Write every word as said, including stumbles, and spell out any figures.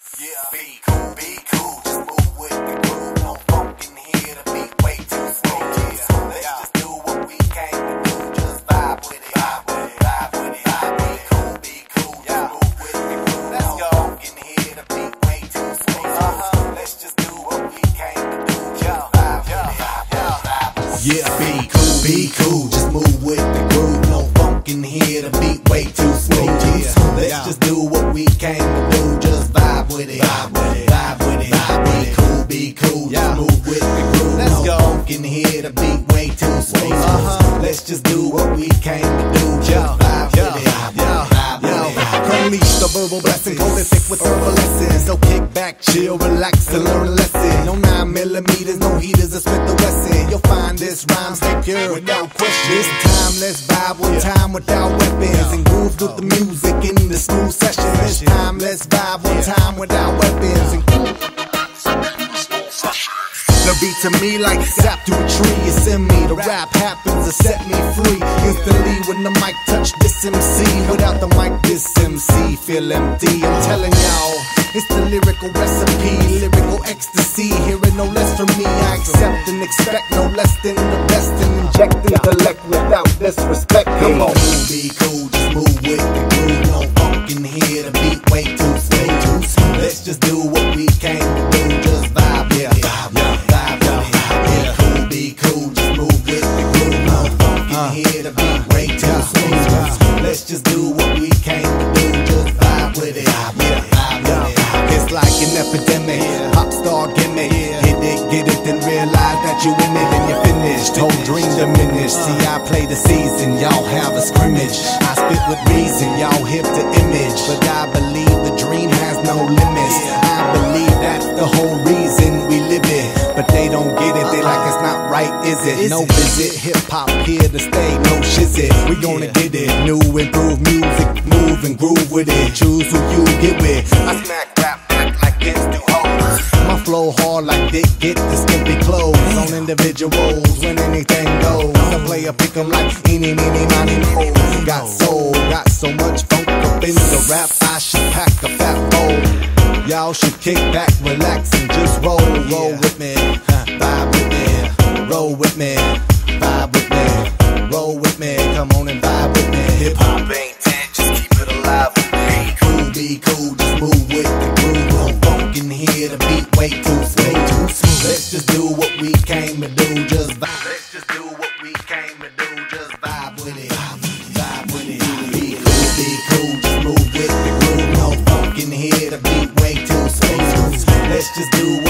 Yeah, be cool, be cool, just move with the groove. No funk in here, the beat way too smooth. Yeah, let's just do what we came to do. Just vibe with it, vibe with it, vibe with it. Vibe with it. Be cool, be cool, just move with the groove. Let's go. No funk in here, the beat way too smooth. Uh-huh. Let's just do what we came to do. Just vibe with it, vibe with it, vibe with it. Yeah, be cool, be cool, just move with the groove. No funk in here, the beat way too smooth. Yeah, let's just do what we came to do. Just vibe with it, vibe with it, vibe with it. Vibe with it. Be cool, be cool, yeah. Just move with the groove. Let's no go. Funk in here, the beat way too smooth. Uh-huh. Let's just do what we came to do. Just vibe with it, vibe with it, vibe with it. Unleash the verbal blessing, hold it thick with herbal essence. So kick back, chill, relax, and learn a lesson. No nine millimeters, no heaters, or spit the Wesson. You'll find this rhyme secure without question. This time, let's vibe one time without weapons and groove through the music in the smooth session. This time, let's vibe one time without weapons and the beat to me like sap to a tree. It's in me, the rap happens to set me free. Instantly when the mic touch this M C. Without the mic this M C feel empty. I'm telling y'all, it's the lyrical recipe, lyrical ecstasy. Hearing no less from me, I accept and expect no less than the best. And inject intellect without disrespect. Come on, be cool, just move with the groove. No funk in here, the beat way too smooth. Let's just do what we came to do. Just vibe, yeah, vibe, yeah. Here to be way too smooth. Let's just do what we came to do. Just vibe with it, vibe with it, vibe with it. It's like an epidemic, pop star gimmick. Hit it, get it, then realize that you in it and you're finished. Whole dream diminished. See, I play the season, y'all have a scrimmage. I spit with reason, y'all hip the image. But I believe the dream has no limits. I believe that's the whole reason we live it. But they don't get it, they like it's not right, is it? No visit, hip-hop here to stay, no shizit. We gonna get it, new improved music, move and groove with it. Choose who you get with. I smack rap back like it's do hoes. My flow hard like dick, get the skimpy clothes. On individuals, when anything goes. I play a pick 'em like eeny, meeny, miny, mo. Got soul, got so much funk up in the rap, I should pack a fat bowl. Y'all should kick back, relax, and just roll, roll with me, vibe with me, roll with me, vibe with me, roll with me, come on and vibe with me. Hip hop ain't dead, just keep it alive with me. Be cool, be cool, just move with the groove. No funk in here, the beat way too smooth. Let's just do what we came to do, just vibe. Let's just do what we came to do, just vibe with it, vibe with it. Be cool, be cool, just move with the groove. No funk in here, the beat way too smooth. Let's just do